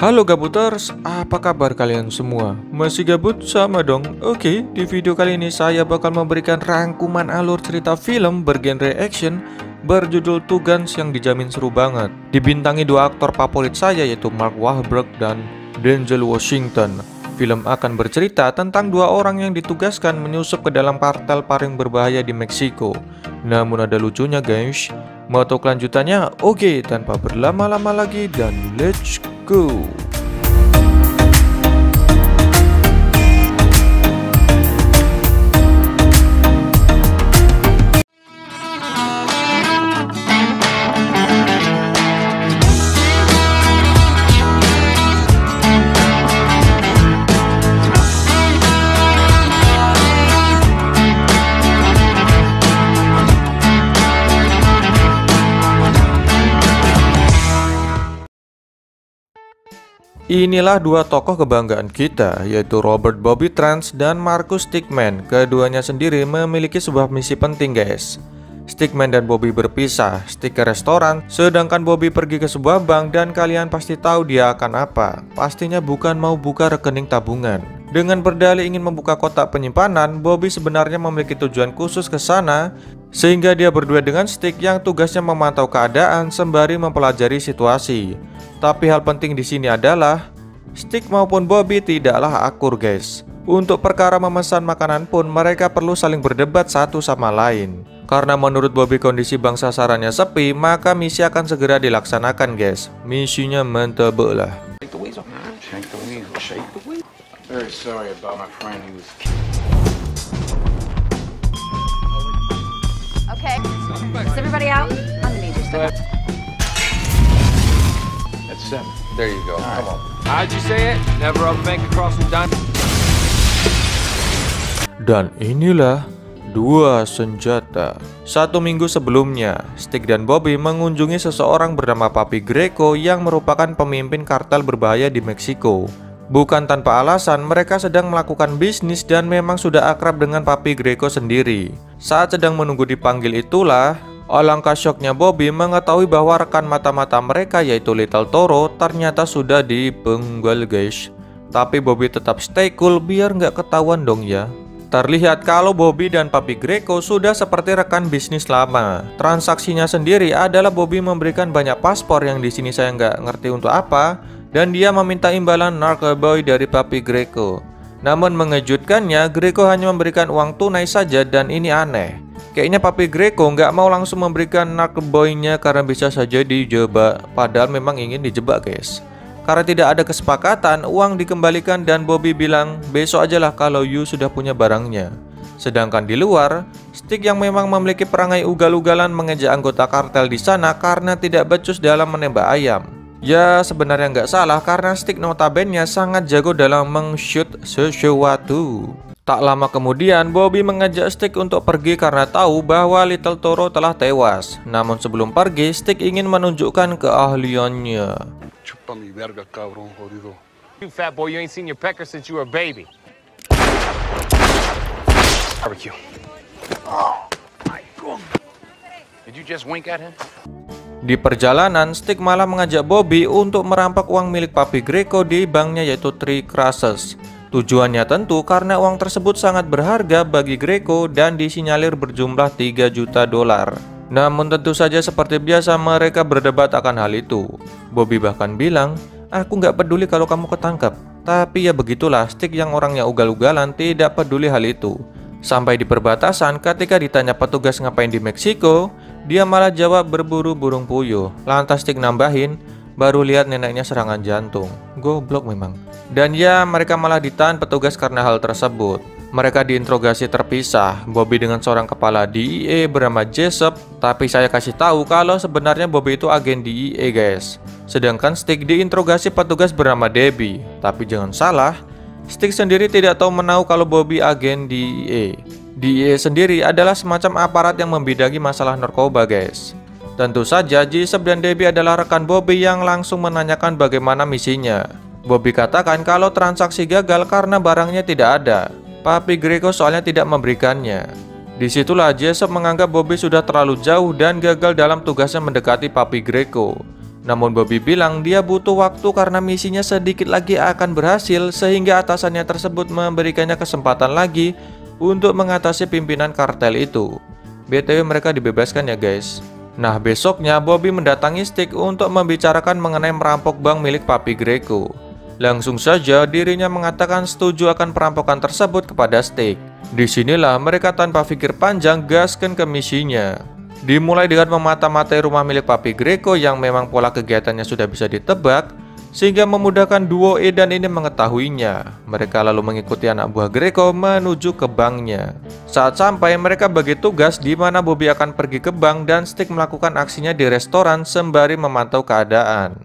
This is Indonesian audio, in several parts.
Halo Gabuters, apa kabar kalian semua? Masih gabut? Sama dong. Oke, di video kali ini saya bakal memberikan rangkuman alur cerita film bergenre action berjudul Two Guns yang dijamin seru banget. Dibintangi dua aktor favorit saya yaitu Mark Wahlberg dan Denzel Washington. Film akan bercerita tentang dua orang yang ditugaskan menyusup ke dalam kartel paling berbahaya di Meksiko. Namun ada lucunya guys. Mau tahu kelanjutannya? Oke, tanpa berlama-lama lagi dan let's go. Inilah dua tokoh kebanggaan kita, yaitu Robert Bobby Trans dan Marcus Stickman. Keduanya sendiri memiliki sebuah misi penting guys. Stickman dan Bobby berpisah, Stick ke restoran, sedangkan Bobby pergi ke sebuah bank dan kalian pasti tahu dia akan apa. Pastinya bukan mau buka rekening tabungan. Dengan berdalih ingin membuka kotak penyimpanan, Bobby sebenarnya memiliki tujuan khusus ke sana, sehingga dia berdua dengan Stick yang tugasnya memantau keadaan sembari mempelajari situasi. Tapi hal penting di sini adalah Stick maupun Bobby tidaklah akur guys. Untuk perkara memesan makanan pun mereka perlu saling berdebat satu sama lain. Karena menurut Bobby kondisi bank sasarannya sepi, maka misi akan segera dilaksanakan guys. Misinya mantap lah. Okay, is everybody out? I'm the major stuff. That's 7. There you go. Come on. How'd you say it? Never up bank across from done. Dan inilah dua senjata. 1 minggu sebelumnya, Stick dan Bobby mengunjungi seseorang bernama Papi Greco yang merupakan pemimpin kartel berbahaya di Meksiko. Bukan tanpa alasan, mereka sedang melakukan bisnis dan memang sudah akrab dengan Papi Greco sendiri. Saat sedang menunggu dipanggil itulah, alangkah syoknya Bobby mengetahui bahwa rekan mata-mata mereka yaitu Little Toro ternyata sudah dipenggal guys. Tapi Bobby tetap stay cool biar nggak ketahuan dong ya. Terlihat kalau Bobby dan Papi Greco sudah seperti rekan bisnis lama. Transaksinya sendiri adalah Bobby memberikan banyak paspor yang di sini saya nggak ngerti untuk apa, dan dia meminta imbalan narkoboy dari Papi Greco. Namun mengejutkannya, Greco hanya memberikan uang tunai saja dan ini aneh. Kayaknya Papi Greco nggak mau langsung memberikan narkoboynya karena bisa saja dijebak. Padahal memang ingin dijebak guys. Karena tidak ada kesepakatan, uang dikembalikan dan Bobby bilang besok aja lah kalau you sudah punya barangnya. Sedangkan di luar, Stick yang memang memiliki perangai ugal-ugalan mengejek anggota kartel di sana karena tidak becus dalam menembak ayam. Ya sebenarnya nggak salah karena Stick notabene sangat jago dalam meng-shoot sesuatu. Tak lama kemudian Bobby mengajak Stick untuk pergi karena tahu bahwa Little Toro telah tewas. Namun sebelum pergi, Stick ingin menunjukkan keahliannya. You fat boy, you ain't seen your pecker since you were a baby. Barbecue. Oh my God. Did you just wink at him? Di perjalanan, Stick malah mengajak Bobby untuk merampok uang milik Papi Greco di banknya yaitu Three Crosses. Tujuannya tentu karena uang tersebut sangat berharga bagi Greco dan disinyalir berjumlah 3 juta dolar. Namun tentu saja seperti biasa mereka berdebat akan hal itu. Bobby bahkan bilang, aku nggak peduli kalau kamu ketangkap. Tapi ya begitulah, Stick yang orangnya ugal-ugalan tidak peduli hal itu. Sampai di perbatasan ketika ditanya petugas ngapain di Meksiko, dia malah jawab berburu burung puyuh. Lantas Stick nambahin, baru lihat neneknya serangan jantung. Goblok memang. Dan ya mereka malah ditahan petugas karena hal tersebut. Mereka diinterogasi terpisah, Bobby dengan seorang kepala DEA bernama Jessup. Tapi saya kasih tahu kalau sebenarnya Bobby itu agen DEA guys. Sedangkan Stick diinterogasi petugas bernama Debbie. Tapi jangan salah, Stick sendiri tidak tahu menahu kalau Bobby agen DEA. DEA sendiri adalah semacam aparat yang membidangi masalah narkoba guys. Tentu saja Jessup dan Debbie adalah rekan Bobby yang langsung menanyakan bagaimana misinya. Bobby katakan kalau transaksi gagal karena barangnya tidak ada. Papi Greco soalnya tidak memberikannya. Disitulah Jessup menganggap Bobby sudah terlalu jauh dan gagal dalam tugasnya mendekati Papi Greco. Namun Bobby bilang dia butuh waktu karena misinya sedikit lagi akan berhasil, sehingga atasannya tersebut memberikannya kesempatan lagi untuk mengatasi pimpinan kartel itu. BTW mereka dibebaskan ya guys. Nah besoknya Bobby mendatangi Stick untuk membicarakan mengenai merampok bank milik Papi Greco. Langsung saja dirinya mengatakan setuju akan perampokan tersebut kepada Stick. Disinilah mereka tanpa pikir panjang gaskan ke misinya. Dimulai dengan memata-matai rumah milik Papi Greco yang memang pola kegiatannya sudah bisa ditebak, sehingga memudahkan duo Edan ini mengetahuinya. Mereka lalu mengikuti anak buah Greco menuju ke banknya. Saat sampai, mereka bagi tugas di mana Bobby akan pergi ke bank dan Stick melakukan aksinya di restoran sembari memantau keadaan.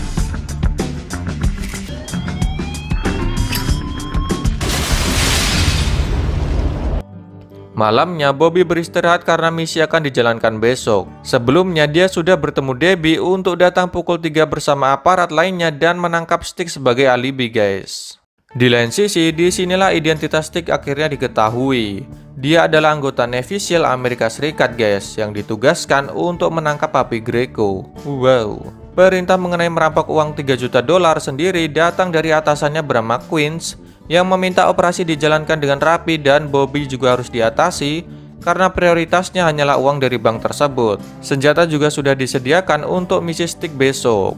Malamnya Bobby beristirahat karena misi akan dijalankan besok. Sebelumnya dia sudah bertemu Debbie untuk datang pukul 3 bersama aparat lainnya dan menangkap Stick sebagai alibi guys. Di lain sisi, disinilah identitas Stick akhirnya diketahui. Dia adalah anggota Navy SEAL Amerika Serikat guys, yang ditugaskan untuk menangkap Papi Greco. Wow. Perintah mengenai merampok uang $3 juta sendiri datang dari atasannya bernama Queens, yang meminta operasi dijalankan dengan rapi dan Bobby juga harus diatasi karena prioritasnya hanyalah uang dari bank tersebut. Senjata juga sudah disediakan untuk misi Stick besok.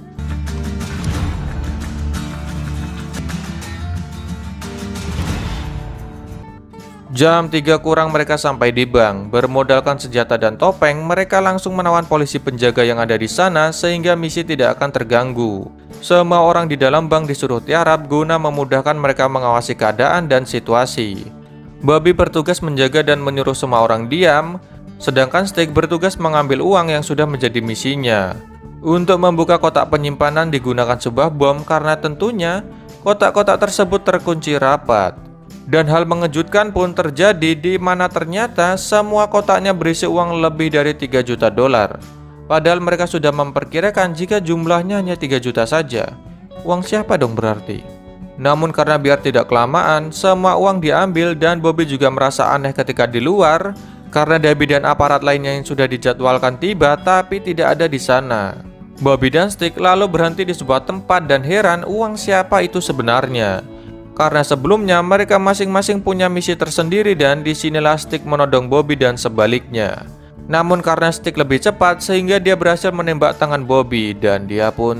Jam 3 kurang mereka sampai di bank. Bermodalkan senjata dan topeng, mereka langsung menawan polisi penjaga yang ada di sana sehingga misi tidak akan terganggu. Semua orang di dalam bank disuruh tiarap guna memudahkan mereka mengawasi keadaan dan situasi. Bobby bertugas menjaga dan menyuruh semua orang diam, sedangkan Stick bertugas mengambil uang yang sudah menjadi misinya. Untuk membuka kotak penyimpanan digunakan sebuah bom karena tentunya kotak-kotak tersebut terkunci rapat. Dan hal mengejutkan pun terjadi di mana ternyata semua kotaknya berisi uang lebih dari $3 juta. Padahal mereka sudah memperkirakan jika jumlahnya hanya 3 juta saja. Uang siapa dong berarti? Namun karena biar tidak kelamaan, semua uang diambil dan Bobby juga merasa aneh ketika di luar karena Debbie dan aparat lainnya yang sudah dijadwalkan tiba tapi tidak ada di sana. Bobby dan Stick lalu berhenti di sebuah tempat dan heran uang siapa itu sebenarnya. Karena sebelumnya mereka masing-masing punya misi tersendiri dan disinilah Stick menodong Bobby dan sebaliknya. Namun karena Stick lebih cepat sehingga dia berhasil menembak tangan Bobby dan dia pun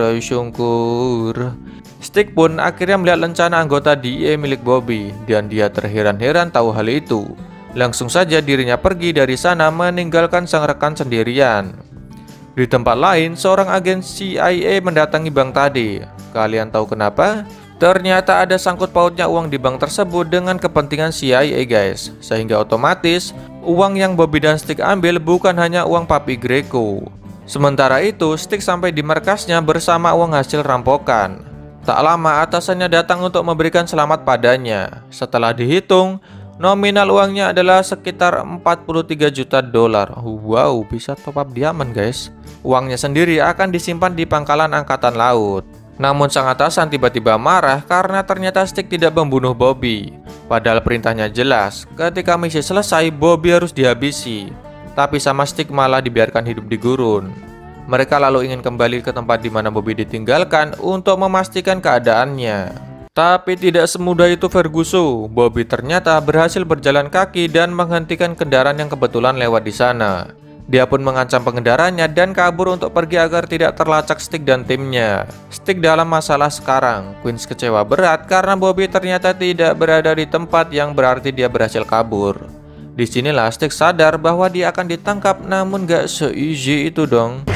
tersungkur. Stick pun akhirnya melihat lencana anggota DEA milik Bobby dan dia terheran-heran tahu hal itu. Langsung saja dirinya pergi dari sana meninggalkan sang rekan sendirian. Di tempat lain, seorang agen CIA mendatangi bank tadi. Kalian tahu kenapa? Ternyata ada sangkut pautnya uang di bank tersebut dengan kepentingan CIA guys. Sehingga otomatis uang yang Bobby dan Stick ambil bukan hanya uang Papi Greco. Sementara itu Stick sampai di markasnya bersama uang hasil rampokan. Tak lama atasannya datang untuk memberikan selamat padanya. Setelah dihitung, nominal uangnya adalah sekitar $43 juta. Wow, bisa top up diamond guys. Uangnya sendiri akan disimpan di pangkalan angkatan laut. Namun sang atasan tiba-tiba marah karena ternyata Stick tidak membunuh Bobby. Padahal perintahnya jelas, ketika misi selesai Bobby harus dihabisi. Tapi sama Stick malah dibiarkan hidup di gurun. Mereka lalu ingin kembali ke tempat di mana Bobby ditinggalkan untuk memastikan keadaannya. Tapi tidak semudah itu Ferguson. Bobby ternyata berhasil berjalan kaki dan menghentikan kendaraan yang kebetulan lewat di sana. Dia pun mengancam pengendaranya dan kabur untuk pergi agar tidak terlacak Stick dan timnya. Stick dalam masalah sekarang. Queens kecewa berat karena Bobby ternyata tidak berada di tempat yang berarti dia berhasil kabur. Disinilah Stick sadar bahwa dia akan ditangkap, namun gak se-easy itu dong.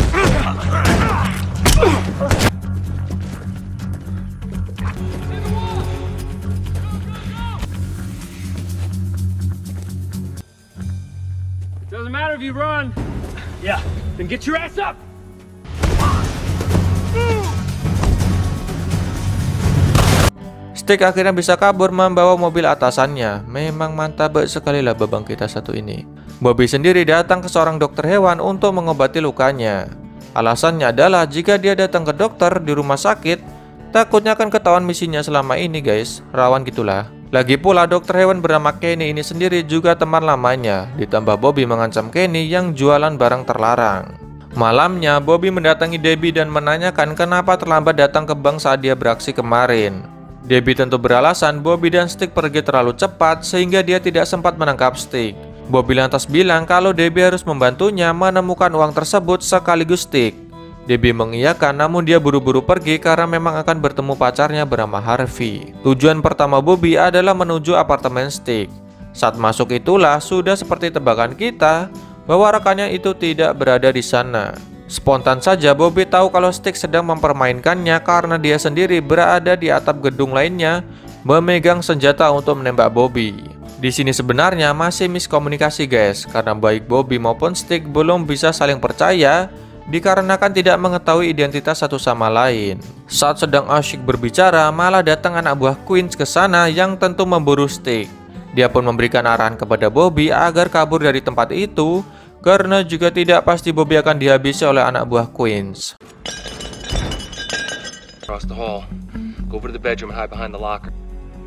Doesn't matter if you run. Yeah, then get your ass up! Stick akhirnya bisa kabur membawa mobil atasannya. Memang mantap sekali lah babang kita satu ini. Bobby sendiri datang ke seorang dokter hewan untuk mengobati lukanya. Alasannya adalah jika dia datang ke dokter di rumah sakit, takutnya akan ketahuan misinya selama ini guys. Rawan gitulah. Lagi pula dokter hewan bernama Kenny ini sendiri juga teman lamanya. Ditambah Bobby mengancam Kenny yang jualan barang terlarang. Malamnya, Bobby mendatangi Debbie dan menanyakan kenapa terlambat datang ke bank saat dia beraksi kemarin. Debbie tentu beralasan Bobby dan Stick pergi terlalu cepat sehingga dia tidak sempat menangkap Stick. Bobby lantas bilang kalau Debbie harus membantunya menemukan uang tersebut sekaligus Stick. Debbie mengiyakan, namun dia buru-buru pergi karena memang akan bertemu pacarnya bernama Harvey. Tujuan pertama Bobby adalah menuju apartemen Stick. Saat masuk itulah sudah seperti tebakan kita bahwa rekannya itu tidak berada di sana. Spontan saja Bobby tahu kalau Stick sedang mempermainkannya karena dia sendiri berada di atap gedung lainnya memegang senjata untuk menembak Bobby. Di sini sebenarnya masih miskomunikasi guys, karena baik Bobby maupun Stick belum bisa saling percaya dikarenakan tidak mengetahui identitas satu sama lain. Saat sedang asyik berbicara, malah datang anak buah Queens ke sana yang tentu memburu Stick. Dia pun memberikan arahan kepada Bobby agar kabur dari tempat itu, karena juga tidak pasti Bobby akan dihabisi oleh anak buah Queens. Across the hall. Go over to the bedroom and hide behind the locker.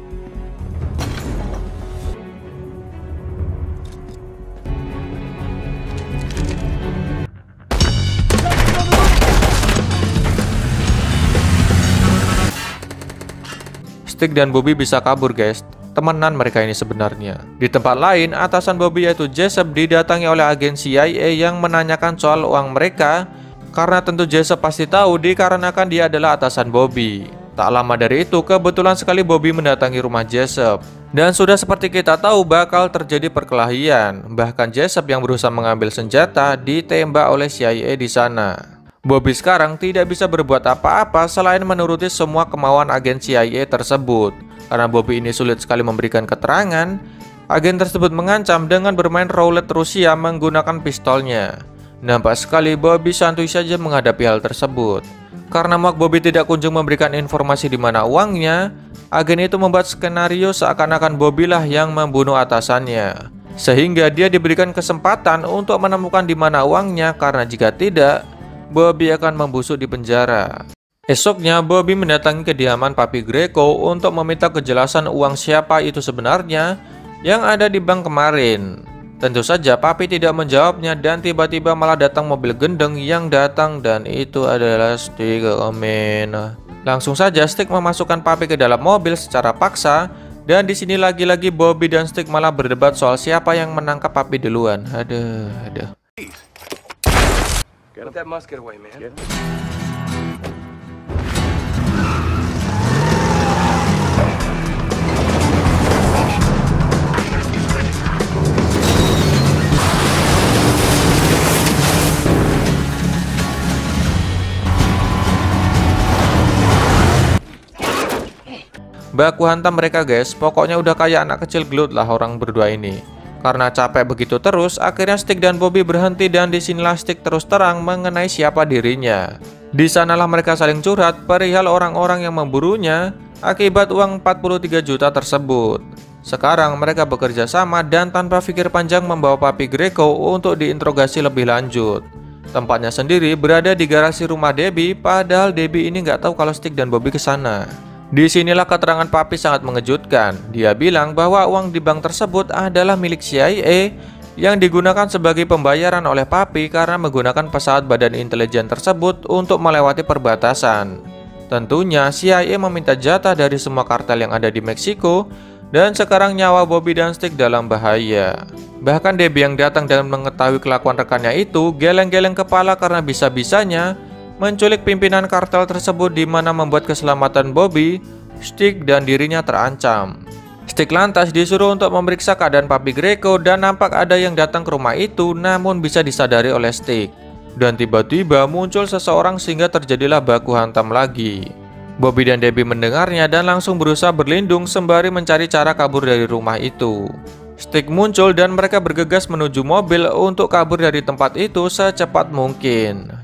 Stick dan Bobby bisa kabur guys. Temenan mereka ini sebenarnya. Di tempat lain, atasan Bobby yaitu Jessup didatangi oleh agen CIA yang menanyakan soal uang mereka, karena tentu Jessup pasti tahu dikarenakan dia adalah atasan Bobby. Tak lama dari itu, kebetulan sekali Bobby mendatangi rumah Jessup. Dan sudah seperti kita tahu bakal terjadi perkelahian. Bahkan Jessup yang berusaha mengambil senjata ditembak oleh CIA di sana. Bobby sekarang tidak bisa berbuat apa-apa selain menuruti semua kemauan agen CIA tersebut. Karena Bobby ini sulit sekali memberikan keterangan, agen tersebut mengancam dengan bermain roulette Rusia menggunakan pistolnya. Nampak sekali Bobby santuy saja menghadapi hal tersebut. Karena Mark Bobby tidak kunjung memberikan informasi di mana uangnya, agen itu membuat skenario seakan-akan Bobby lah yang membunuh atasannya. Sehingga dia diberikan kesempatan untuk menemukan di mana uangnya, karena jika tidak, Bobby akan membusuk di penjara. Esoknya, Bobby mendatangi kediaman Papi Greco untuk meminta kejelasan uang siapa itu sebenarnya yang ada di bank kemarin. Tentu saja Papi tidak menjawabnya dan tiba-tiba malah datang mobil gendeng yang datang dan itu adalah Stick. Langsung saja Stick memasukkan Papi ke dalam mobil secara paksa dan di sini lagi-lagi Bobby dan Stick malah berdebat soal siapa yang menangkap Papi duluan. Aduh. Get that musket away, man. Baku hantam mereka guys, pokoknya udah kayak anak kecil gelut lah orang berdua ini. Karena capek begitu terus, akhirnya Stick dan Bobby berhenti dan disinilah Stick terus terang mengenai siapa dirinya. Di sanalah mereka saling curhat perihal orang-orang yang memburunya akibat uang 43 juta tersebut. Sekarang mereka bekerja sama dan tanpa pikir panjang membawa Papi Greco untuk diinterogasi lebih lanjut. Tempatnya sendiri berada di garasi rumah Debbie, padahal Debbie ini nggak tahu kalau Stick dan Bobby ke sana. Disinilah keterangan Papi sangat mengejutkan. Dia bilang bahwa uang di bank tersebut adalah milik CIA yang digunakan sebagai pembayaran oleh Papi karena menggunakan pesawat badan intelijen tersebut untuk melewati perbatasan. Tentunya CIA meminta jatah dari semua kartel yang ada di Meksiko dan sekarang nyawa Bobby dan Stick dalam bahaya. Bahkan Debbie yang datang dan mengetahui kelakuan rekannya itu geleng-geleng kepala karena bisa-bisanya menculik pimpinan kartel tersebut, di mana membuat keselamatan Bobby, Stick dan dirinya terancam. Stick lantas disuruh untuk memeriksa keadaan Papi Greco dan nampak ada yang datang ke rumah itu namun bisa disadari oleh Stick. Dan tiba-tiba muncul seseorang sehingga terjadilah baku hantam lagi. Bobby dan Debbie mendengarnya dan langsung berusaha berlindung sembari mencari cara kabur dari rumah itu. Stick muncul dan mereka bergegas menuju mobil untuk kabur dari tempat itu secepat mungkin.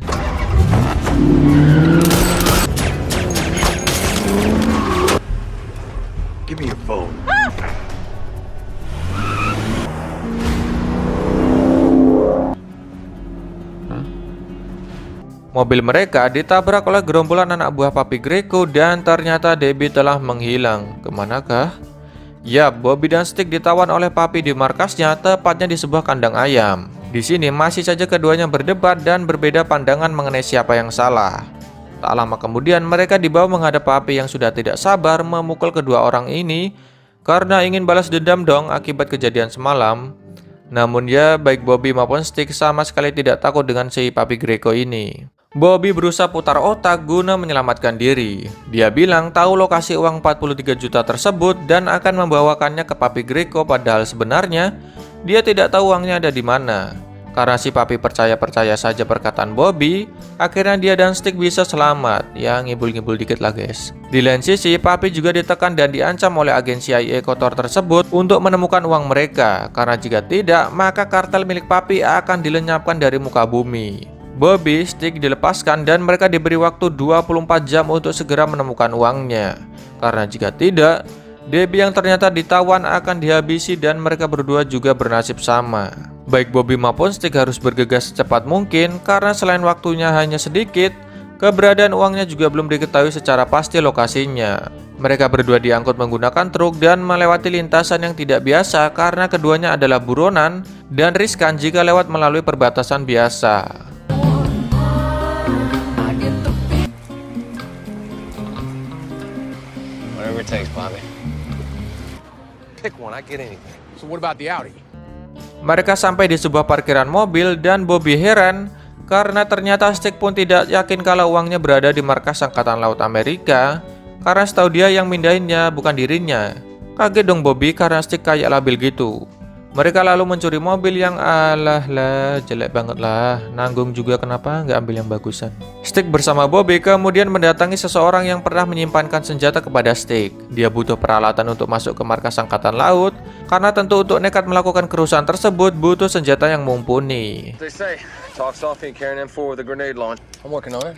Give me your phone. Mobil mereka ditabrak oleh gerombolan anak buah Papi Greco dan ternyata Debbie telah menghilang. Kemanakah? Yap, Bobby dan Stick ditawan oleh Papi di markasnya, tepatnya di sebuah kandang ayam. Di sini masih saja keduanya berdebat dan berbeda pandangan mengenai siapa yang salah. Tak lama kemudian mereka dibawa menghadap Papi yang sudah tidak sabar memukul kedua orang ini karena ingin balas dendam dong akibat kejadian semalam. Namun ya, baik Bobby maupun Stick sama sekali tidak takut dengan si Papi Greco ini. Bobby berusaha putar otak guna menyelamatkan diri. Dia bilang tahu lokasi uang 43 juta tersebut dan akan membawakannya ke Papi Greco, padahal sebenarnya dia tidak tahu uangnya ada di mana. Karena si Papi percaya-percaya saja perkataan Bobby, akhirnya dia dan Stick bisa selamat. Ya, ngibul-ngibul dikit lah guys. Di lain sisi, Papi juga ditekan dan diancam oleh agen CIA kotor tersebut untuk menemukan uang mereka. Karena jika tidak, maka kartel milik Papi akan dilenyapkan dari muka bumi. Bobby, Stick dilepaskan dan mereka diberi waktu 24 jam untuk segera menemukan uangnya. Karena jika tidak, Debbie yang ternyata ditawan akan dihabisi dan mereka berdua juga bernasib sama. Baik Bobby maupun Stick harus bergegas secepat mungkin karena selain waktunya hanya sedikit, keberadaan uangnya juga belum diketahui secara pasti lokasinya. Mereka berdua diangkut menggunakan truk dan melewati lintasan yang tidak biasa karena keduanya adalah buronan dan riskan jika lewat melalui perbatasan biasa. Whatever it takes, Bobby. Pick one, I get anything. So what about the Audi? Mereka sampai di sebuah parkiran mobil dan Bobby heran karena ternyata Stick pun tidak yakin kalau uangnya berada di markas Angkatan Laut Amerika karena setahu dia yang mindahinnya bukan dirinya. Kaget dong Bobby karena Stick kayak labil gitu. Mereka lalu mencuri mobil yang alah lah, jelek banget lah. Nanggung juga kenapa nggak ambil yang bagusan. Stick bersama Bobby kemudian mendatangi seseorang yang pernah menyimpankan senjata kepada Stick. Dia butuh peralatan untuk masuk ke markas Angkatan Laut karena tentu untuk nekat melakukan kerusuhan tersebut butuh senjata yang mumpuni. They say, talk softly and carry an M4 with a grenade launch. I'm working on it.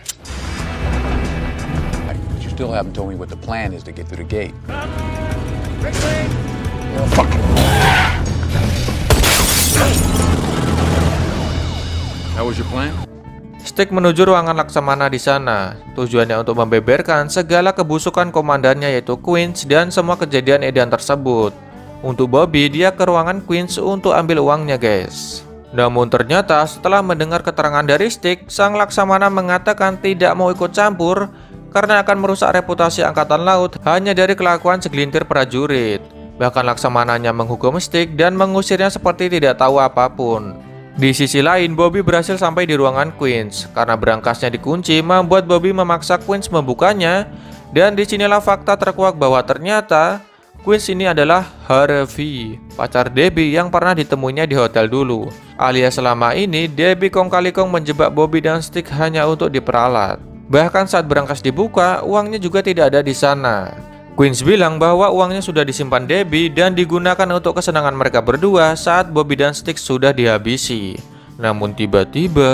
But you still haven't told me what the plan is to get through the gate. That was your plan? Stick menuju ruangan Laksamana di sana. Tujuannya untuk membeberkan segala kebusukan komandannya yaitu Queens dan semua kejadian edan tersebut. Untuk Bobby, dia ke ruangan Queens untuk ambil uangnya guys. Namun ternyata setelah mendengar keterangan dari Stick, sang Laksamana mengatakan tidak mau ikut campur karena akan merusak reputasi Angkatan Laut hanya dari kelakuan segelintir prajurit. Bahkan Laksamananya menghukum Stick dan mengusirnya seperti tidak tahu apapun. Di sisi lain, Bobby berhasil sampai di ruangan Queens. Karena berangkasnya dikunci, membuat Bobby memaksa Queens membukanya. Dan disinilah fakta terkuak bahwa ternyata Queens ini adalah Harvey, pacar Debbie yang pernah ditemuinya di hotel dulu. Alias selama ini, Debbie kong kali kong menjebak Bobby dan Stick hanya untuk diperalat. Bahkan saat berangkas dibuka, uangnya juga tidak ada di sana. Queens bilang bahwa uangnya sudah disimpan Debbie dan digunakan untuk kesenangan mereka berdua saat Bobby dan Stick sudah dihabisi. Namun tiba-tiba...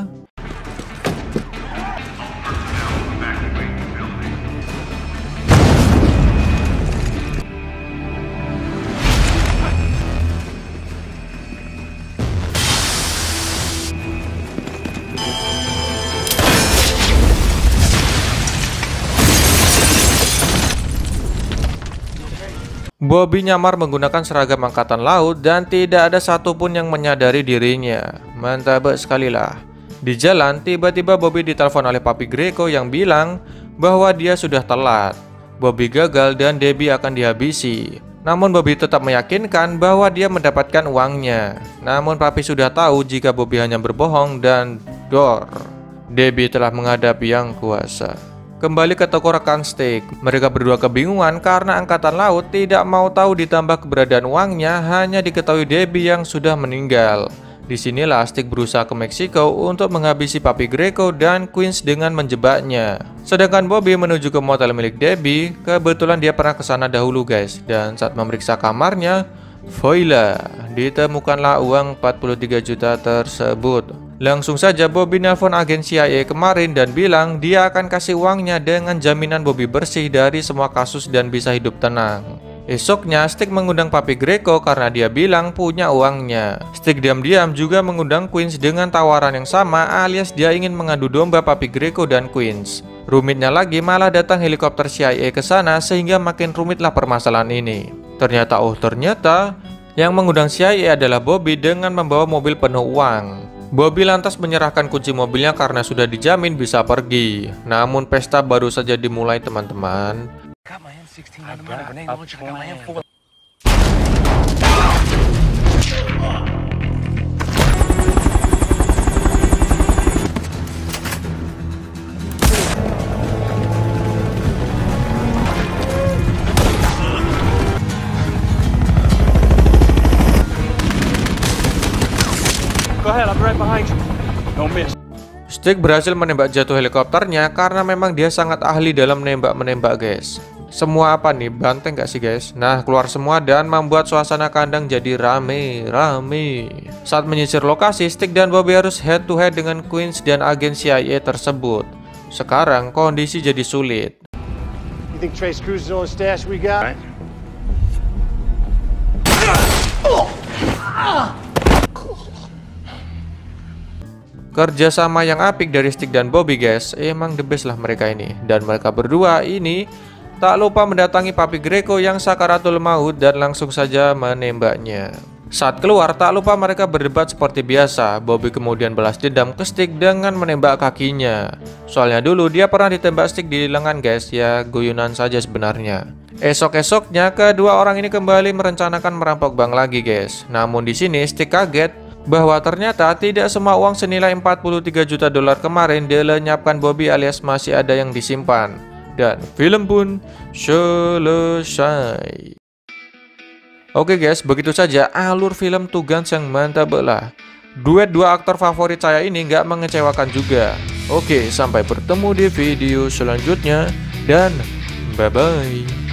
Bobby nyamar menggunakan seragam Angkatan Laut dan tidak ada satupun yang menyadari dirinya. Mantap sekali lah. Di jalan, tiba-tiba Bobby ditelepon oleh Papi Greco yang bilang bahwa dia sudah telat. Bobby gagal dan Debbie akan dihabisi. Namun Bobby tetap meyakinkan bahwa dia mendapatkan uangnya. Namun Papi sudah tahu jika Bobby hanya berbohong dan dor. Debbie telah menghadap Yang Kuasa. Kembali ke toko rekan Stick, mereka berdua kebingungan karena Angkatan Laut tidak mau tahu ditambah keberadaan uangnya hanya diketahui Debbie yang sudah meninggal. Disinilah Stick berusaha ke Meksiko untuk menghabisi Papi Greco dan Queens dengan menjebaknya. Sedangkan Bobby menuju ke motel milik Debbie, kebetulan dia pernah ke sana dahulu guys. Dan saat memeriksa kamarnya, voila, ditemukanlah uang 43 juta tersebut. Langsung saja Bobby nelpon agen CIA kemarin dan bilang dia akan kasih uangnya dengan jaminan Bobby bersih dari semua kasus dan bisa hidup tenang. Esoknya Stick mengundang Papi Greco karena dia bilang punya uangnya. Stick diam-diam juga mengundang Queens dengan tawaran yang sama alias dia ingin mengadu domba Papi Greco dan Queens. Rumitnya lagi malah datang helikopter CIA ke sana sehingga makin rumitlah permasalahan ini. Ternyata Yang mengundang CIA adalah Bobby dengan membawa mobil penuh uang. Bobby lantas menyerahkan kunci mobilnya karena sudah dijamin bisa pergi. Namun pesta baru saja dimulai, teman-teman. Got my M16 on the grenade launcher. I got my M4. Go ahead, I'll be right behind you. Don't miss. Stick berhasil menembak jatuh helikopternya karena memang dia sangat ahli dalam menembak guys. Semua apa nih, banteng gak sih guys? Nah, keluar semua dan membuat suasana kandang jadi rame. Saat menyisir lokasi, Stick dan Bobby harus head to head dengan Queens dan agen CIA tersebut. Sekarang kondisi jadi sulit. You think Trace Cruz is the only stash we got? Right. Kerjasama yang apik dari Stick dan Bobby guys, emang the best lah mereka ini. Dan mereka berdua ini tak lupa mendatangi Papi Greco yang sakaratul maut dan langsung saja menembaknya. Saat keluar tak lupa mereka berdebat seperti biasa. Bobby kemudian balas dendam ke Stick dengan menembak kakinya. Soalnya dulu dia pernah ditembak Stick di lengan guys, ya guyonan saja sebenarnya. Esok-esoknya kedua orang ini kembali merencanakan merampok bank lagi guys. Namun di sini Stick kaget bahwa ternyata tidak semua uang senilai 43 juta dolar kemarin dilenyapkan Bobby alias masih ada yang disimpan. Dan film pun selesai. Oke guys, begitu saja alur film Two Guns yang mantap lah. Duet dua aktor favorit saya ini nggak mengecewakan juga. Oke, sampai bertemu di video selanjutnya dan bye-bye.